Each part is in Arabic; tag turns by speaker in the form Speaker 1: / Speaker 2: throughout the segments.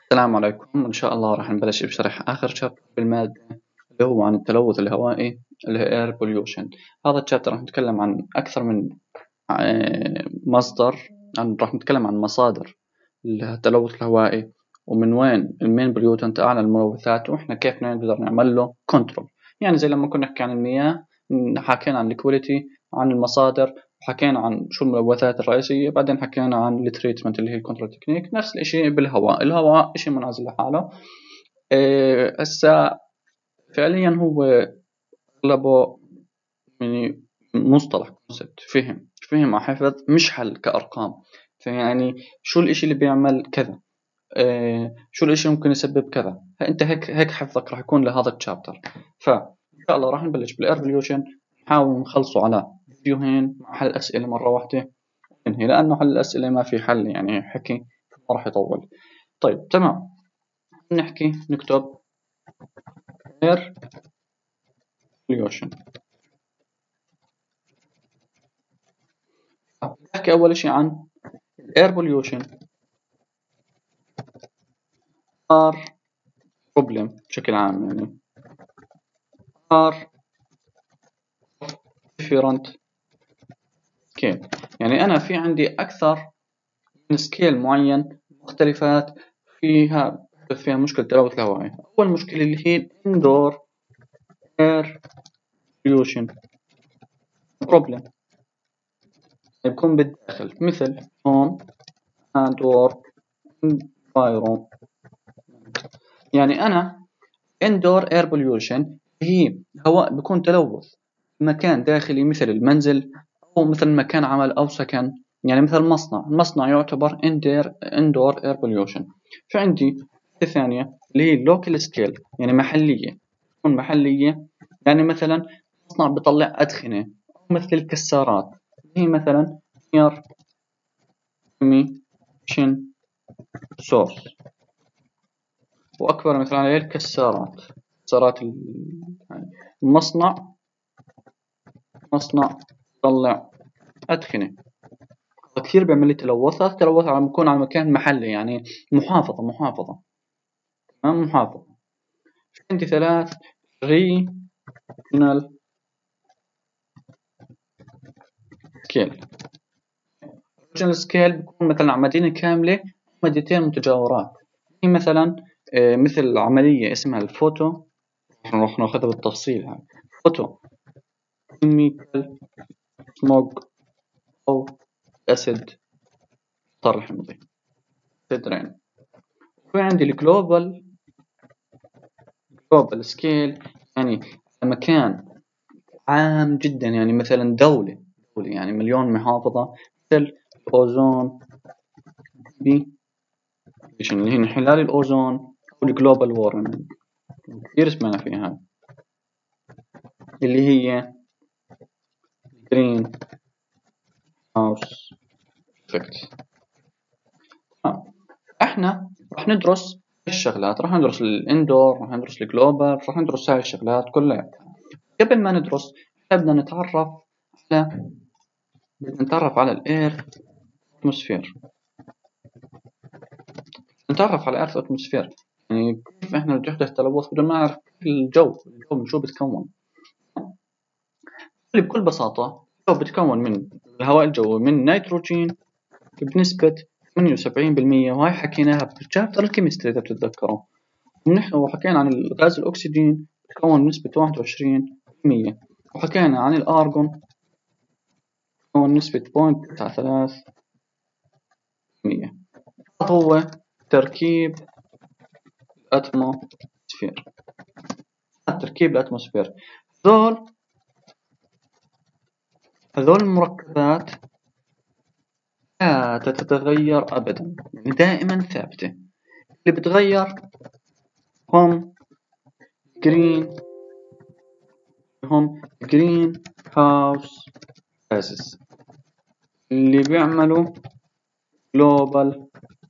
Speaker 1: السلام عليكم. إن شاء الله راح نبلش بشرح آخر شابتر بالمادة اللي هو عن التلوث الهوائي اللي هي Air Pollution. هذا الشابتر راح نتكلم عن أكثر من مصدر، راح نتكلم عن مصادر التلوث الهوائي ومن وين المين بوليوتنت أعلى الملوثات وإحنا كيف نقدر نعمل له كنترول. يعني زي لما كنا نحكي عن المياه حكينا عن الكواليتي، عن المصادر، حكينا عن شو الملوثات الرئيسية، بعدين حكينا عن التريتمنت اللي هي الكنترول تكنيك. نفس الشيء بالهواء، الهواء شيء منعزل لحاله. هسا فعليا هو أغلبه يعني مصطلح كونسبت فهم حفظ، مش حل كأرقام. فيعني شو الإشي اللي بيعمل كذا، شو الإشي ممكن يسبب كذا. أنت هيك حفظك راح يكون لهذا الشابتر. فإن شاء الله راح نبلش بالإير بوليوشن، نحاول نخلصه على فيديوهين مع حل أسئلة مرة واحدة ننهي، لأنه حل الأسئلة ما في حل، يعني حكي ما راح يطول. طيب تمام، نحكي نكتب إير بوليوشن. نحكي أول شيء عن الإير بوليوشن are problem بشكل عام، يعني are different scale. يعني أنا في عندي أكثر من سكيل معين مختلفات فيها مشكلة تلوث الهوائي. أول مشكلة اللي هي indoor air pollution problem، يكون بالداخل مثل home and work environment. يعني أنا indoor air pollution هي هواء بيكون تلوث مكان داخلي مثل المنزل أو مثل مكان عمل أو سكن. يعني مثل المصنع يعتبر indoor air pollution. في عندي ثانية اللي هي local scale، يعني محلية، تكون محلية. يعني مثلا مصنع بيطلع أدخنة أو مثل الكسارات، هي مثلا air emission source. وأكبر مثال عليه الكسارات، كسارات المصنع، مصنع يطلع أدخنة، كثير بيعمل لي تلوث. التلوث عم بيكون على مكان محلي، يعني محافظة تمام، محافظة. في عندي ثلاث regional scale. regional scale بيكون مثلا على مدينة كاملة، مدينتين متجاورات. هي مثلا مثل عملية اسمها الفوتو، راح ناخذها بالتفصيل. هاي فوتو كيميكال سموج أو أسيد طرح حمضي تدرين. في عندي الجلوبال سكيل، يعني مكان عام جدا، يعني مثلا دولة يعني مليون محافظة، مثل الأوزون بي اللي هي انحلال الأوزون أو الجلوبال وورمينج، كثير سمعنا فيها، اللي هي جرين هاوس إفكت. احنا راح ندرس الشغلات، راح ندرس الاندور، راح ندرس الجلوبال، راح ندرس هاي الشغلات كلها. قبل ما ندرس بدنا نتعرف على الاير اتموسفير. نتعرف على الارث اتموسفير، يعني كيف احنا بده يحدث تلوث بدون ما نعرف الجو من شو بتكون. بكل بساطة الجو بتكون من الهواء الجوي من نيتروجين بنسبة 78%، وهي حكيناها بشابتر الكيمستري إذا بتتذكروا. وحكينا عن الغاز الأكسجين بتكون نسبة 21%، وحكينا عن الأرغون بتكون نسبة 0.93%. هو تركيب الأتموسفير. هذول المركبات لا تتغير أبدا، يعني دائما ثابتة. اللي بتغير هم جرين هاوس gases اللي بيعملوا global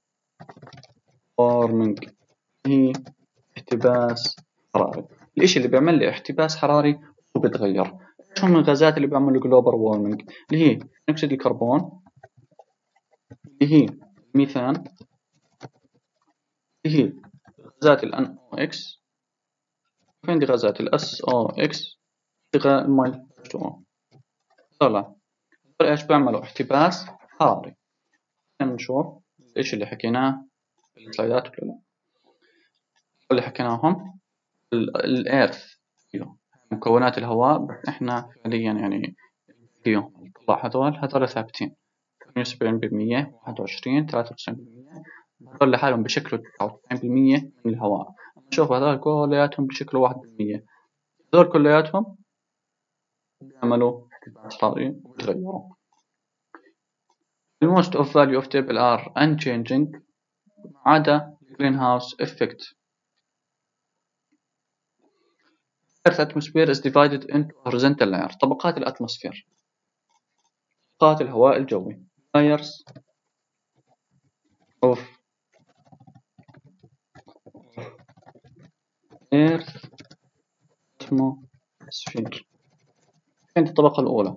Speaker 1: warming، هي احتباس حراري. الإشي اللي بيعمل لي احتباس حراري وبتغير. شو من الغازات اللي بيعملوا global warming؟ اللي هي أكسيد الكربون، اللي هي الميثان، اللي هي غازات ال NOx. في عندي غازات ال SOx، المي H2O. هذول ايش بيعملوا؟ احتباس حراري. خلينا نشوف ايش اللي حكيناه في السلايدات ولا لا. اللي حكيناهم الإيرث فيه مكونات الهواء، بس إحنا فعليا يعني فيهم طلع هذول ثابتين 78%، 21، 93%. هذول لحالهم بشكلوا 99% من الهواء. شوف هذول كلياتهم بشكلوا 1%. هذول كلياتهم بيعملوا احتباس حراري وبتغيروا. Most of value of table are unchanging ما عدا greenhouse effect. Earth atmosphere is divided into horizontal layers. طبقات الأتموسفير، طبقات الهواء الجوي. layers of earth atmosphere. كانت الطبقة الأولى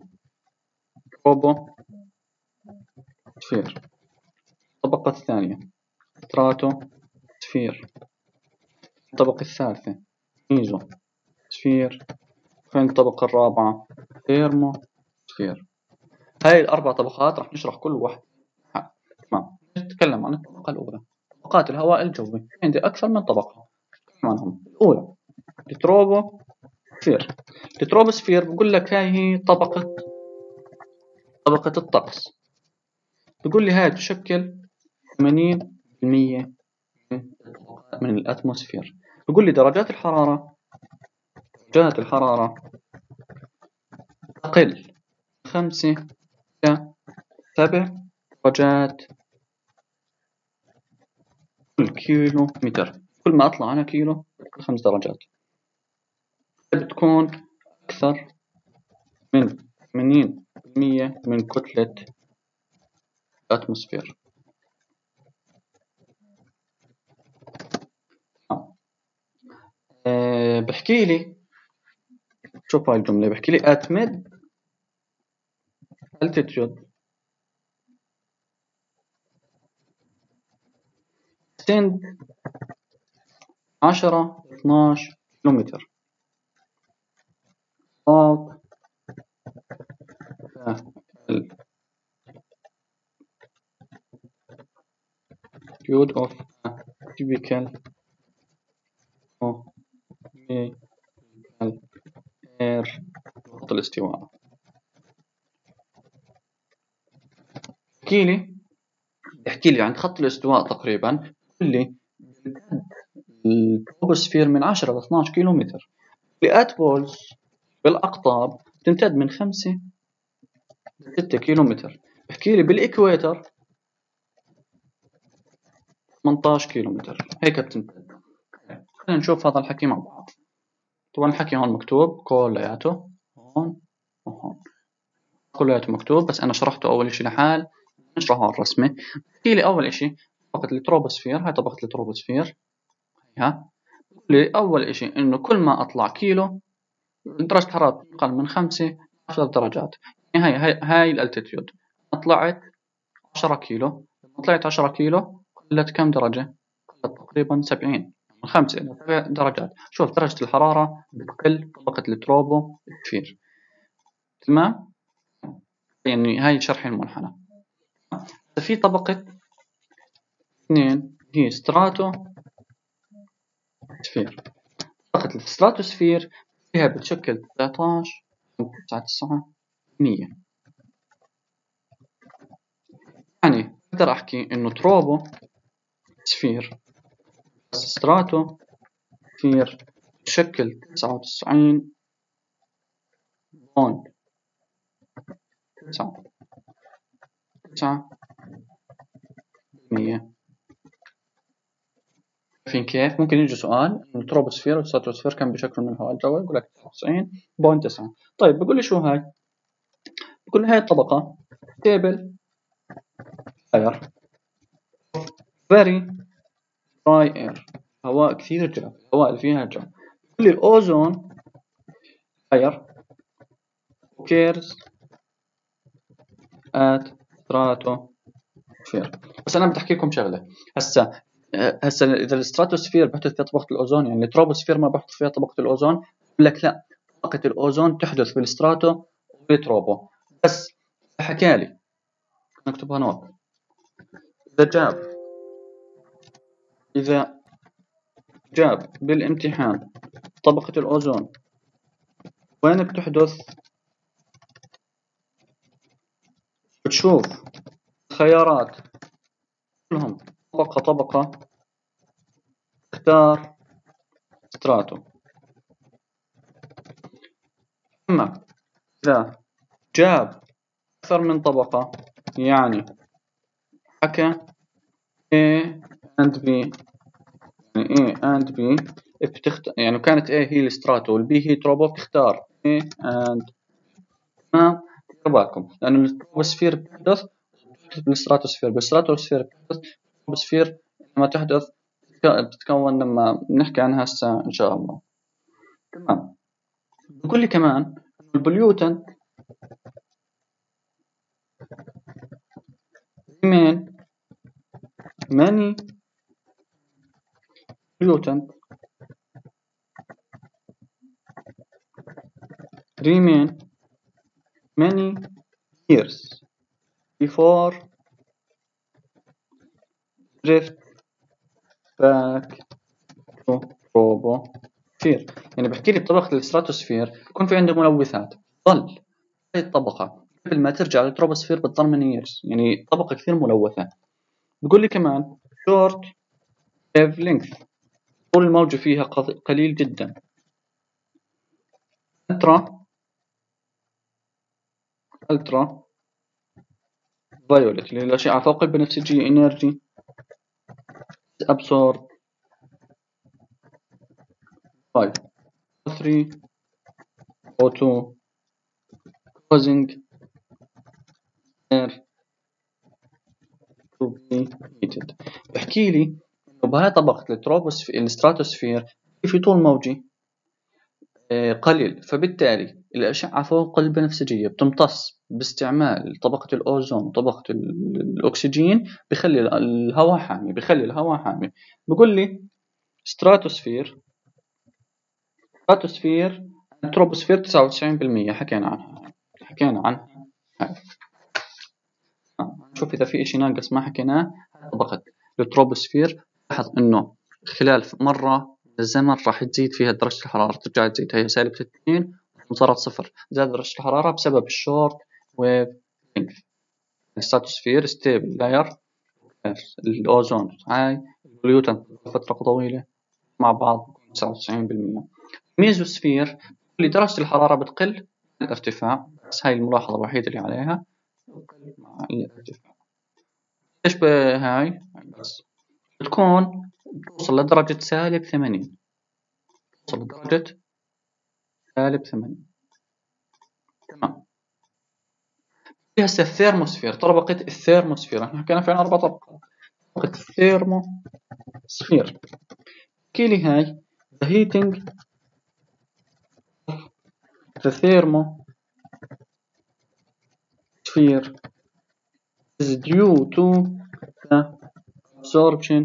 Speaker 1: troposphere. الطبقة الثانية stratosphere. الطبقة الثالثة mesosphere. وين الطبقة الرابعة thermosphere. هاي الأربع طبقات راح نشرح كل واحدة. تمام. نتكلم عن الطبقة الأولى، طبقات الهواء الجوي. عندي أكثر من طبقة. نتكلم عنهم. الأولى التروبوسفير. التروبوسفير بقول لك هاي هي طبقة الطقس. بقول لي هاي تشكل 80% من الأتموسفير. بقول لي درجات الحرارة تقل 5 إلى 7 درجات كل كيلو متر. كل ما أطلع أنا كيلو 5 درجات. بتكون أكثر من 80% من كتلة الأتموسفير. بحكي لي، شوف هاي الجملة، بحكي لي at mid altitude extend 10 12 كيلومتر about altitude of a typical air. خط الاستواء. بحكي لي عند خط الاستواء تقريبا. بقول لي التروبوسفير من 10 ل 12 كيلومتر. بولز بالأقطاب تمتد من 5 ل 6 كيلومتر. بحكي لي بالإكواتر 18 كيلومتر. هيك بتمتد. خلينا نشوف هذا الحكي مع بعض. طبعا الحكي هون مكتوب كلياته، هون وهون كلياته مكتوب، بس أنا شرحته أول إشي لحال نشرحه على الرسمة. بحكي لي أول إشي طبقة التروبوسفير. هاي طبقة التروبوسفير. هيها لي أول إشي إنه كل ما أطلع كيلو درجة حرارة أقل من 5 10 درجات. يعني هاي الالتيتيود. طلعت 10 كيلو. لما طلعت 10 كيلو قلت كم درجة؟ قلت تقريبا 70. من 5 إلى 7 درجات. شوف درجة الحرارة بتقل طبقة التروبوسفير. تمام؟ يعني هاي شرح المنحنى. في طبقة 2 هي ستراتوسفير. طبقة الستراتوسفير فيها بتشكل 19.99%. يعني أقدر أحكي إنه تروبوسفير ستراتوسفير تشكل 99.99%. عارفين كيف؟ ممكن يجي سؤال إنه التروبوسفير والستراتوسفير كم بشكل من الهواء الجوي؟ يقول لك 99.9. طيب بقول لي شو هاي؟ بقول لي هاي الطبقة stable air very dry air. هواء كثير جاف. الهواء اللي فيها جاف. بقول لي الأوزون air occurs at stratosphere. بس أنا بدي أحكي لكم شغلة. هسا هسه اذا الستراتوسفير بحدث فيها طبقه الاوزون، يعني التروبوسفير ما بحدث فيها طبقه الاوزون، بقول لك لا، طبقه الاوزون تحدث بالستراتو وبالتروبو. بس حكالي نكتبها نوت. اذا جاب بالامتحان طبقه الاوزون وين بتحدث، بتشوف خيارات كلهم طبقة طبقة، اختار ستراتو. أما إذا جاب أكثر من طبقة، يعني حكى A and B، يعني A and B يعني كانت A هي الستراتو والبي هي تروبو، بتختار A and. تمام، ديروا بالكم لأنه التروبوسفير بتحدث بالستراتوسفير، بالستراتوسفير بتحدث بالتروبوسفير لما تحدث بتتكون لما نحكي عنها هسه إن شاء الله. تمام. بقول لي كمان البوليوتن remain many pollutant remain many years before drift back to troposphere. يعني بحكي لي بطبقة الستراتوسفير بيكون في عنده ملوثات، ظل هاي الطبقة قبل ما ترجع للتروبوسفير بتضل من years، يعني طبقة كثير ملوثة. بقول لي كمان short wavelength، طول الموجة فيها قليل جدا. ultra violet اللي هي الأشعة فوق البنفسجية energy absorbed by O3 O2 causing air to be heated. بحكي لي إنه بهاي طبقة الستراتوسفير في طول موجي قليل، فبالتالي الأشعة فوق البنفسجية بتمتص باستعمال طبقة الأوزون وطبقة الأكسجين، بخلي الهواء حامي، بقول لي ستراتوسفير التروبوسفير 99% حكينا عنها هاي. نشوف إذا في إشي ناقص ما حكيناه. طبقة التروبوسفير لاحظ إنه خلال مرة من الزمن راح تزيد فيها درجة الحرارة، ترجع تزيد، هي -2 وصارت 0، زاد درجة الحرارة بسبب الشورت ويف لينث. الستراتوسفير ستيبل لاير، الأوزون هاي، البليوتن فترة طويلة مع بعض 99%. ميزوسفير اللي درجة الحرارة بتقل مع الارتفاع، بس هاي الملاحظة الوحيدة اللي عليها، بتقل مع الارتفاع. ايش هاي بس بتكون توصل لدرجة -80، توصل لدرجة -80. تمام. في هسه الثيرموسفير، طبقة الثيرموسفير احنا حكينا في 4 طبقات. طبقة الثيرموسفير احكي لي هاي the heating the thermosphere is due to the absorption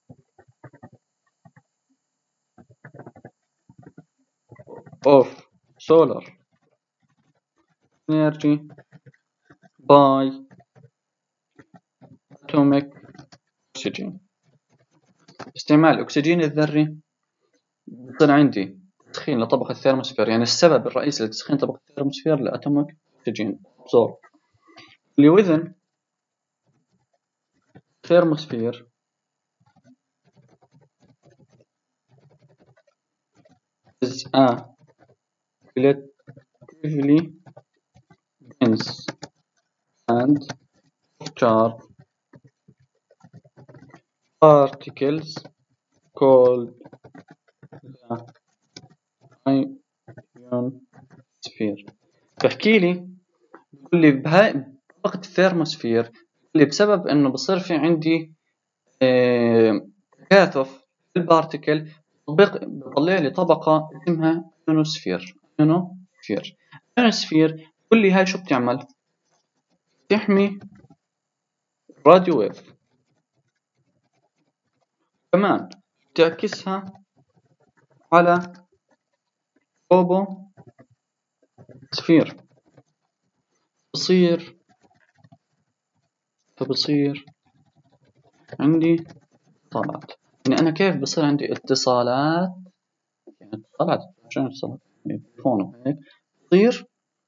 Speaker 1: of solar energy by atomic oxygen. استعمال الأكسجين الذري بصير عندي تسخين لطبقة الثيرموسفير، يعني السبب الرئيسي لتسخين طبقة الثيرموسفير لأتوميك أكسجين absorb. اللي within thermosphere is a relatively dense and charged particles called the ionosphere. بحكي لي بقول لي بهاي طبقة الثيرموسفير اللي بسبب انه بصير في عندي تكاثف البارتيكل، بطلع لي طبقة اسمها ionosphere. بقول لي هاي شو بتعمل؟ تحمي الراديو ويف، كمان تعكسها على روبو سفير، فبصير عندي اتصالات. يعني أنا كيف بصير عندي اتصالات؟ يعني اتصالات عشان اتصالات يعني تليفون وهيك بصير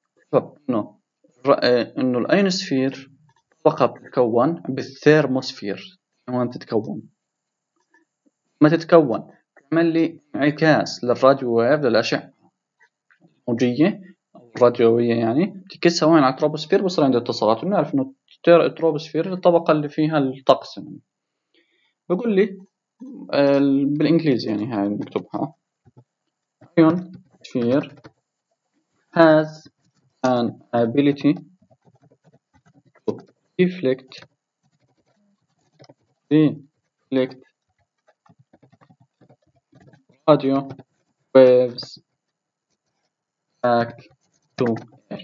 Speaker 1: إنه الأينوسفير طبقة بتتكون بالثيرموسفير. كمان تتكون ما تتكون تعمل لي انعكاس للراديو ويف، للأشعة الموجية أو الراديوية، يعني تكسها وين على التروبوسفير بصير عندي اتصالات. ونعرف إنه التروبوسفير الطبقة اللي فيها الطقس. يعني بقول لي بالإنجليزي يعني هاي نكتبها ionosphere has an ability to reflect radio waves back to air.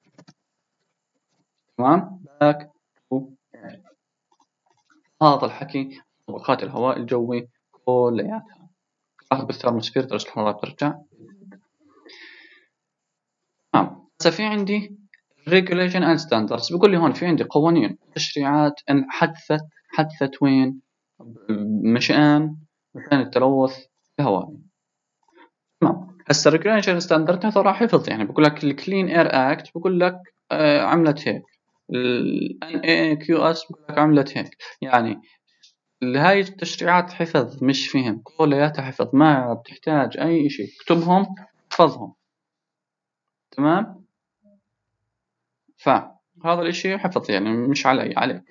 Speaker 1: تمام، back to air. هذا الحكي طبقات الهواء الجوي كلياتها تاخذ بالثرموسفير درجة الحرارة بترجع. تمام، هسا في عندي regulation and standards. بيقول لي هون في عندي قوانين تشريعات ان حدثت وين؟ مشان التلوث الهوائي. تمام، هسا regulation standard هذا راح حفظ. يعني بقول لك الكلين اير اكت بقول لك عملت هيك، NAQS بقول لك عملت هيك. يعني هاي التشريعات حفظ مش فهم، كلياتها حفظ، ما بتحتاج أي شيء، اكتبهم احفظهم. تمام، فهذا الاشي حفظ يعني مش عليك.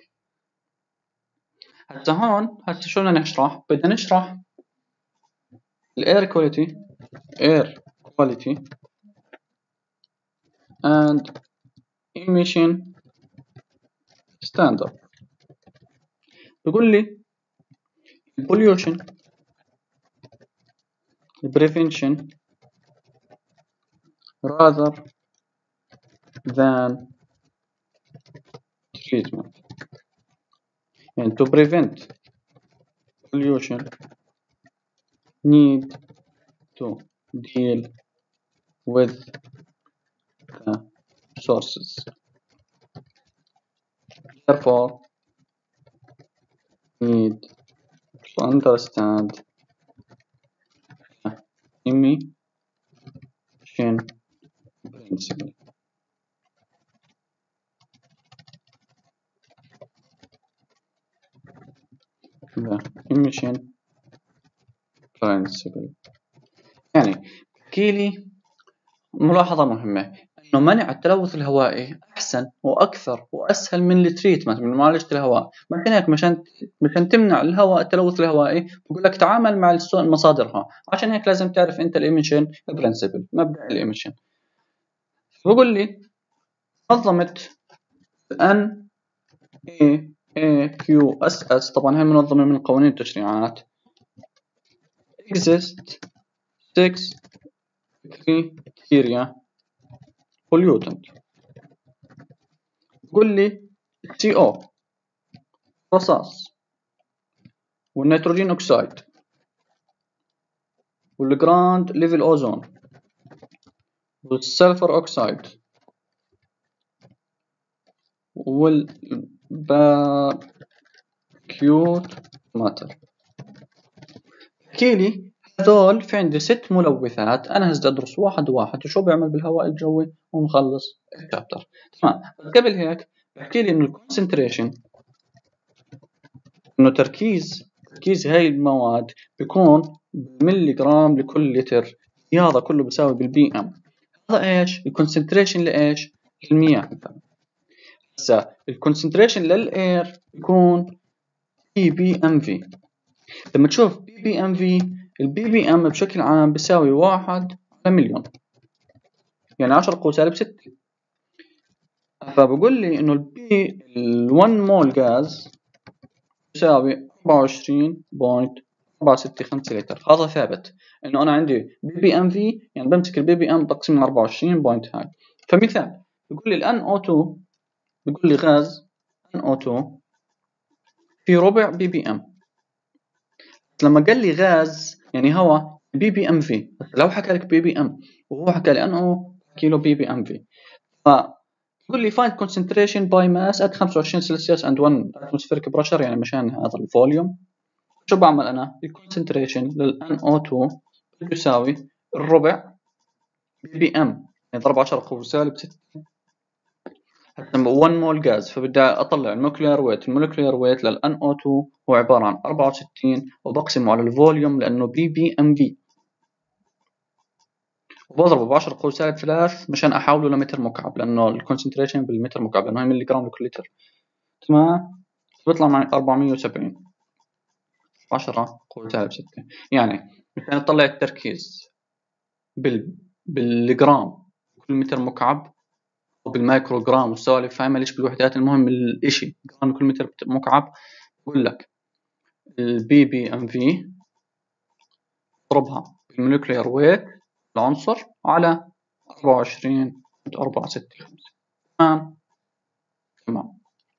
Speaker 1: هسا هون شو بدنا نشرح؟ بدنا نشرح الاير كواليتي and emission standard. بيقول لي pollution prevention rather than treatment. يعني to prevent pollution need to deal with the sources. Therefore, need to understand the emission principle. The emission principle يعني بحكي لي ملاحظة مهمة، إنه منع التلوث الهوائي أحسن وأكثر وأسهل من التريتمنت، من معالجة الهواء. ممكن هيك مشان تمنع الهواء التلوث الهوائي بقول لك تعامل مع مصادرها. عشان هيك لازم تعرف أنت الإيميشن برنسبل، مبدأ الإيميشن. بقول لي منظمة NAQS طبعا هي منظمة من قوانين التشريعات exist 6 criteria pollutant. قل لي CO رصاص، والنيتروجين أكسيد، والجراند ليفل أوزون، والسلفر أكسيد، والباكيوت ماتر. احكي لي هذول في عندي 6 ملوثات، أنا هسه أدرس واحد واحد وشو بيعمل بالهواء الجوي ونخلص الشابتر. تمام، قبل هيك بحكي لي إنه الكونسنتريشن، إنه تركيز هاي المواد بيكون ملي جرام لكل لتر. هذا كله بيساوي بالبي ام. هذا ايش؟ الكونسنتريشن لايش؟ للمياه. هسا الكونسنتريشن للاير بيكون بي ام في. لما تشوف بي ام في، البي بي ام بشكل عام بيساوي 1 على مليون، يعني 10 قوة سالب 6. فبقول لي انه البي ال1 مول غاز يساوي 24.465 لتر. هذا ثابت انه انا عندي بي بي ام في، يعني بمسك البي بي ام تقسيم من 24 بوينت هاي. فمثال بيقول لي الان او 2، بيقول لي غاز ان او 2 في ربع بي بي ام. لما قال لي غاز يعني هواء بي بي ام في، لو حكى لك بي بي ام وهو حكى لي انه كيلو بي بي ام في، فيقول لي find concentration by mass at 25 سلسيوس and 1 atmospheric pressure، يعني مشان هذا الفوليوم. شو بعمل انا؟ الكونسنتريشن لل NO2 يساوي الربع بي بي ام، يعني ضرب 10 قوة سالب 6 حتى 1 مول غاز، فبدي اطلع المولكيولار ويت. المولكيولار ويت لل NO2 هو عبارة عن 64 وبقسمه على الفوليوم لانه بي بي ام في، وبضربه ب 10 قوة سالب 3 مشان احوله لمتر مكعب، لانه الكونسنتريشن بالمتر مكعب لانه هي ملي جرام لكل لتر. تمام، بيطلع معي 470 10 قوة سالب 6. يعني مشان نطلع التركيز بالجرام كل متر مكعب وبالمايكروغرام والسوالف، فاهمة ليش بالوحدات، المهم الاشي جرام كل متر مكعب. بقول لك البي بي ام في اضربها بالمولكيولار ويت العنصر على 24.465. تمام تمام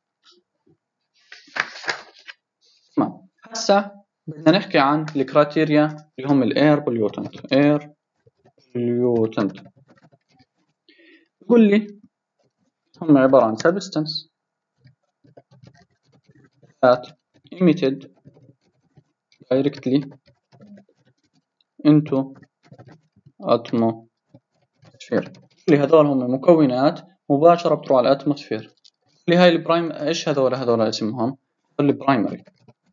Speaker 1: تمام. هسا بدنا نحكي عن الكرايتيريا اللي هم الاير بوليوتنت. اير بوليوتنت بقول لي هم عبارة عن substance that emitted directly into atmosphere. اللي هذول هم مكونات مباشرة بتروح على الاتموسفير. اللي هاي البرايم، ايش هذول اسمهم؟ البرايمري.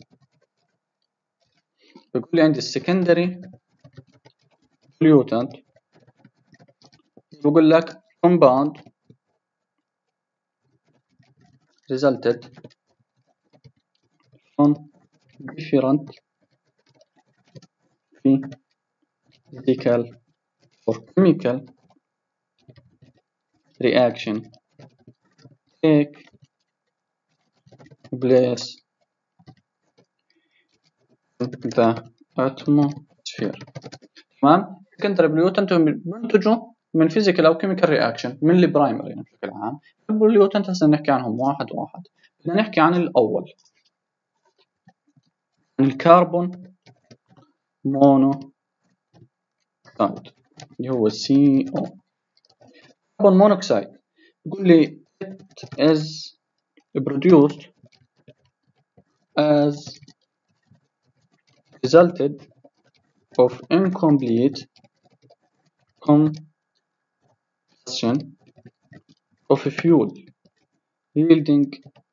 Speaker 1: بيقول لي عندي السكندري pollutant، بقول لك compound resulted from different physical or chemical reaction take place in the atmosphere. تمام. secondary pollutant بينتجوا من physical أو chemical reaction من البرايمري يعني بشكل عام. البوليوتنت هسه نحكي عنهم واحد واحد. بدنا نحكي عن الأول، الكربون مونوكسيد اللي هو CO. كربون مونوكسيد بيقول لي it is produced as resulted of incomplete combustion of fuel yielding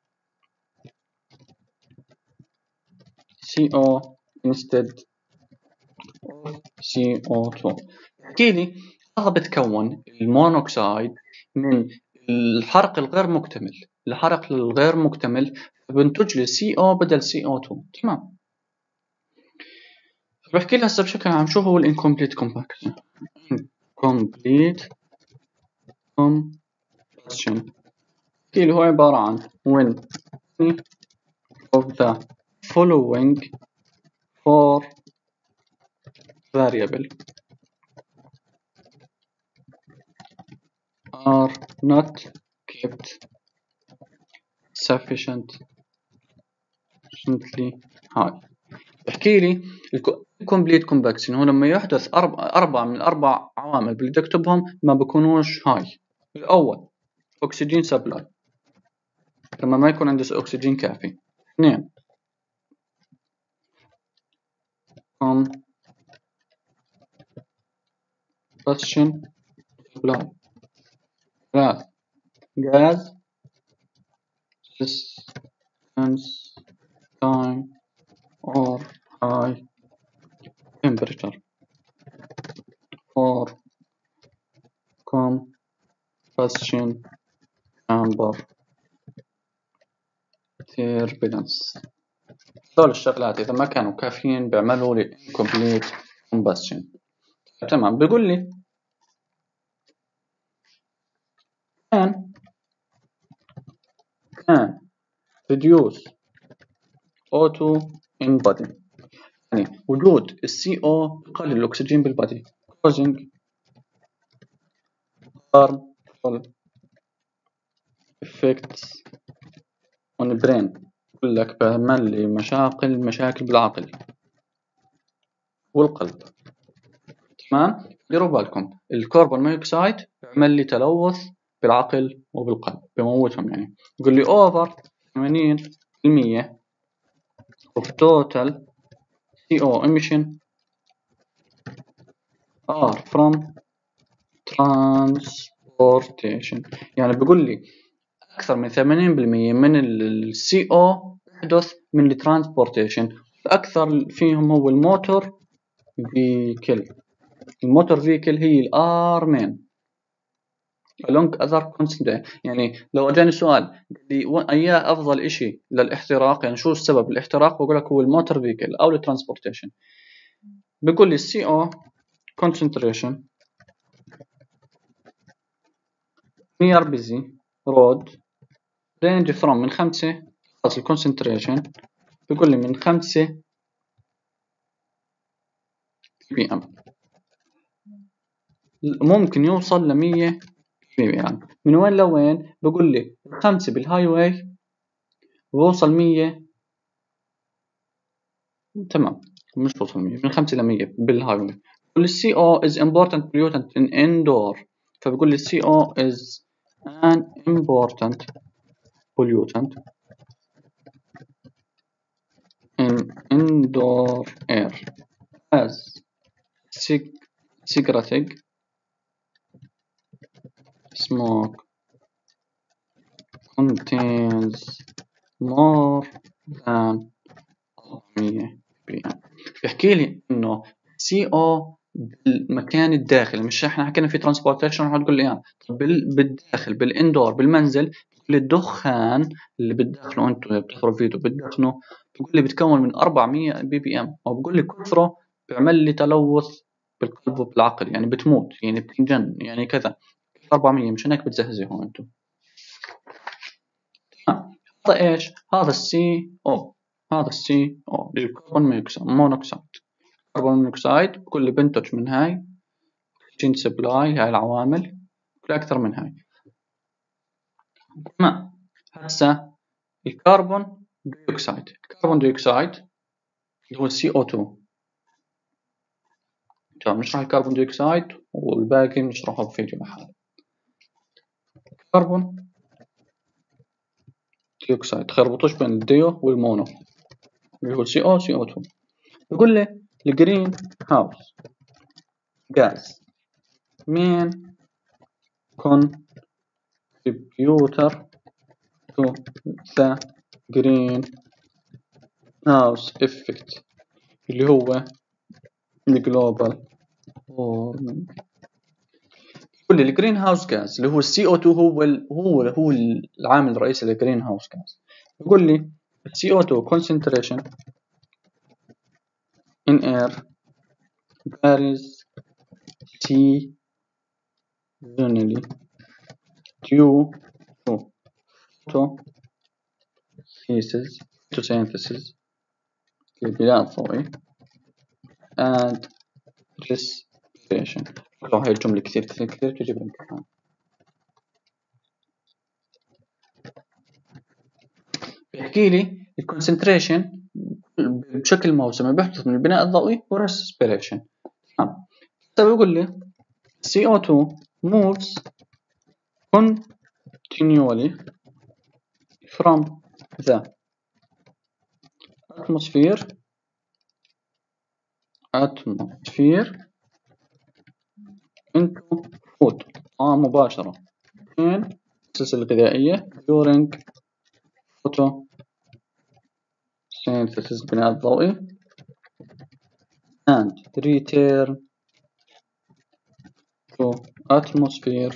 Speaker 1: CO instead of CO2. احكي لي هذا بتكون المونوكسيد من الحرق الغير مكتمل. الحرق الغير مكتمل بنتج لي CO بدل CO2. تمام. بحكي لها هسه بشكل عام شو هو الانكمبليت كومباكشن. incomplete combustion بحكي لي هو عبارة عن when of the following four variable are not kept sufficiently high. بحكي لي الكومبليت كومباكشن هو لما يحدث أربعة من الأربع عوامل اللي بدي أكتبهم ما بكونوش هاي. الأول أكسجين سبلاي، لما ما يكون عندي أكسجين كافي. اثنين combustion supply. ثلاث gas resistance time or high temperature. 4 combustion chamber turbulence. هذول الشغلات إذا ما كانوا كافيين بيعملوا لي incomplete combustion. تمام. بيقول لي can reduce O2 in body، يعني وجود CO يقلل الأكسجين بالبادي causing harmful effects on brain. يقول لك بيعمل لي مشاكل بالعقل. والقلب. تمام؟ ديروا بالكم الكربون مونوكسيد بيعمل لي تلوث بالعقل وبالقلب، بموتهم يعني. يقول لي over 80% of total CO emission are from transportation. يعني بيقول لي أكثر من 80% من ال CO يحدث من الترانسبورتيشن، أكثر فيهم هو الموتور فيكل. الموتور فيكل هي الار مين along other constant. يعني لو اجاني سؤال قال لي اياه افضل اشي للاحتراق، يعني شو السبب الاحتراق، بقول لك هو الموتور فيكل او الترانسبورتيشن. بقول لي السي او concentration near busy road range from من 5، خلاص الكونسنتريشن بقول لي من 5 بي ام، ممكن يوصل ل 100 بي ام. من وين لوين؟ بقول لي 5 بالهاي واي ووصل 100. تمام، مش توصل 100، من 5 ل 100 بالهاي واي. بقول لي السي او is important pollutant in indoor، فبقول لي السي او is an important pollutant in indoor air as cigarette smoke contains more than 400 بي ام. بيحكي لي انه سي او بالمكان الداخلي، مش احنا حكينا في ترانسبورتيشن هتقول لي يعني بالداخل بالإندور بالمنزل، الدخان اللي بتدخنه انتم بتخرجوا فيديو بتدخنه، بقول لي بتكون من 400 بي بي ام، او بقول لي كثره بيعمل لي تلوث بالقلب وبالعقل، يعني بتموت، يعني بتنجن، يعني كذا 400، مشان هيك بتزهزهوا انتم. هذا ايش؟ هذا السي او، هذا السي او الكربون مونوكسيد. كربون مونوكسيد بكل اللي بنتج من هاي جين سبلاي، هاي العوامل كل أكثر من هاي. تمام. هسا الكربون ديوكسيد، الكربون ديوكسيد اللي هو CO2. تمام، نشرح الكربون ديوكسيد والباقي نشرحه بفيديو لحاله. كربون ديوكسيد تخربطوش بين الديو والمونو اللي هو CO2. يقول لي الجرين هاوس جاز مين contributor to the green house effect اللي هو الجلوبال وورمنج. كل الجرين هاوس جاز اللي هو السي او 2 هو العامل الرئيسي للجرين هاوس جاز. يقول لي السي او 2 concentration in air varies seasonally due to photosynthesis البناء الضوئي and respiration. هاي الجملة كثير تجي بالامتحان. بيحكي لي الكونسنتريشن بشكل موسمي بيحدث من البناء الضوئي والريسبيريشن. بيقول لي CO2 moves continually from the atmosphere into food مباشرة من السلسلة الغذائية during photosynthesis البناء الضوئي and return to atmosphere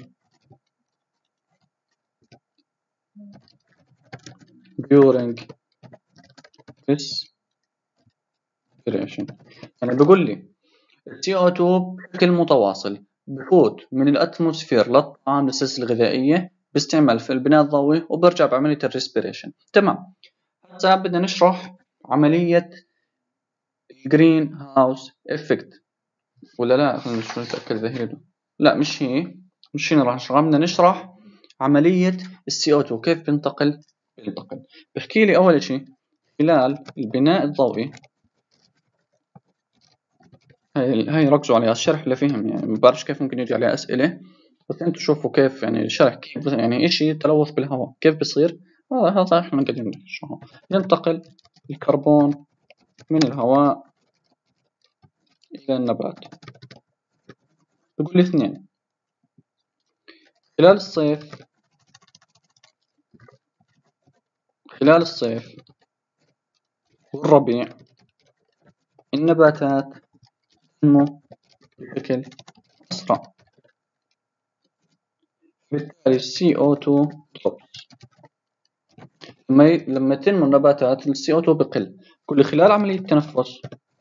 Speaker 1: during respiration. يعني بيقول لي CO2 بشكل متواصل بفوت من الاتموسفير للطعام للسلسلة الغذائية باستعمال في البناء الضوئي وبرجع بعملية الريسبيريشن. تمام. هسا بدنا نشرح عملية الجرين هاوس افكت ولا لا؟ خلينا مش متأكد إذا هي لا مش هي راح نشرحها. بدنا نشرح عملية CO2 كيف بينتقل. بحكي لي أول شيء خلال البناء الضوئي هاي ركزوا عليها، الشرح اللي فيهم يعني ما بعرفش كيف ممكن يجي عليه أسئلة، بس انتوا شوفوا كيف يعني الشرح كيف يعني إشي تلوث بالهواء كيف بصير. هذا احنا قاعدين نشرحه. ينتقل الكربون من الهواء إلى النبات. بقول لي اثنين، خلال الصيف والربيع النباتات تنمو بشكل أسرع، بالتالي CO2 drops. لما تنمو النباتات CO2 بقل. كل خلال عملية التنفس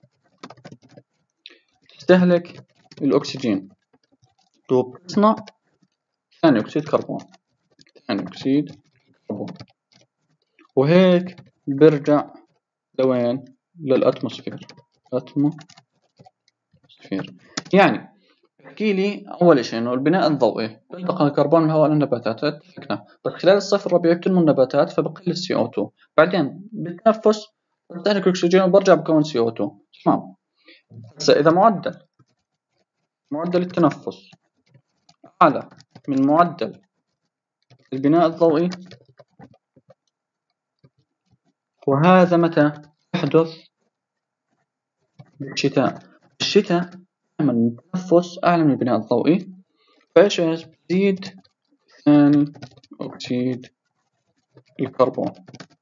Speaker 1: تستهلك الأكسجين وبتصنع ثاني أكسيد كربون، وهيك برجع لوين؟ للأتموسفير. يعني احكي لي أول شيء إنه البناء الضوئي بينتقل الكربون من الهواء للنباتات، اتفقنا. بس خلال الصيف الربيع بتنمو النباتات فبقل CO2، بعدين بالتنفس بستهلك الأكسجين وبرجع بكون CO2. تمام. هسا إذا معدل التنفس أعلى من معدل البناء الضوئي، وهذا متى يحدث؟ بالشتاء. الشتاء لما التنفس أعلى من البناء الضوئي فإيش بزيد ثاني أكسيد الكربون.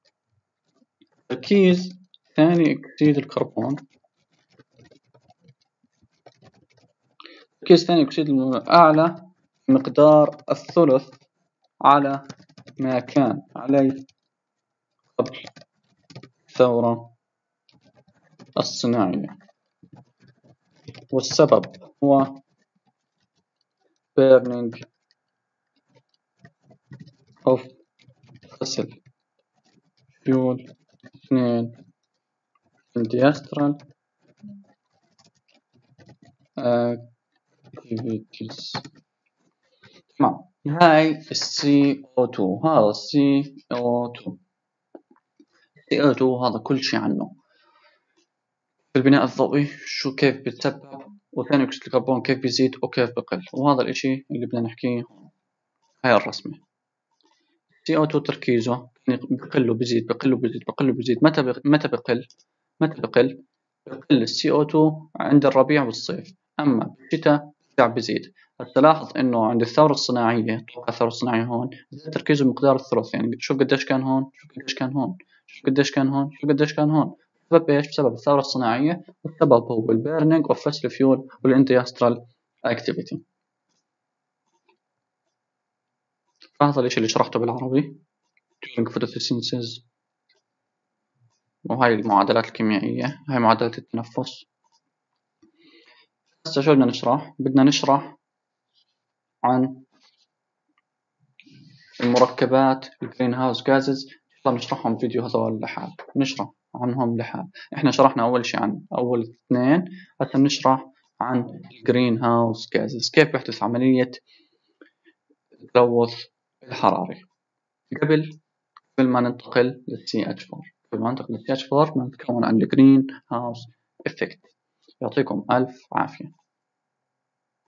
Speaker 1: تركيز ثاني أكسيد الكربون أعلى مقدار الثلث على ما كان عليه قبل الثورة الصناعية، والسبب هو burning of fossil fuel. 2 industrial activities. تمام. هاي CO2. هذا CO2 هذا كل شيء عنه. في البناء الضوئي شو كيف بتسبب، وثاني أكسيد الكربون كيف بيزيد وكيف بقل، وهذا الإشي اللي بدنا نحكيه. هاي الرسمة. CO2 تركيزه بقل وبزيد متى بقل؟ بقل CO2 عند الربيع والصيف، أما بالشتاء بزيد. هسه لاحظ إنه عند الثورة الصناعية، توقع الثورة الصناعية هون زاد تركيزه بمقدار الثلث. يعني شو قديش كان هون، بسبب إيش؟ بسبب الثورة الصناعية، والسبب هو البيرنينج أوف فوسيل فيول والإندستريال أكتيفيتي. هذا الإشي اللي شرحته بالعربي during photosynthesis، وهاي المعادلات الكيميائية، هاي معادلات التنفس. هسه شو بدنا نشرح؟ بدنا نشرح عن المركبات الجرين هاوس جازز. نشرحهم فيديو هذول لحال، نشرح عنهم لحال. احنا شرحنا أول شيء عن أول اثنين، هسه نشرح عن الجرين هاوس جازز، كيف بيحدث عملية التلوث الحراري. قبل ما ننتقل للCH4، بدنا نتكون عن الجرين هاوس إفكت. يعطيكم ألف عافية.